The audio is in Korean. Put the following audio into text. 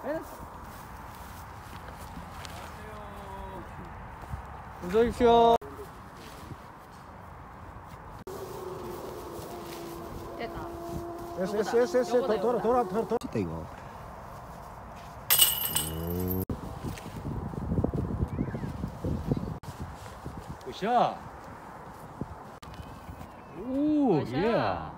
어서 오십시오. 됐다. 됐어. 돌아. 됐다, 이거. 굿샷. 오, 예.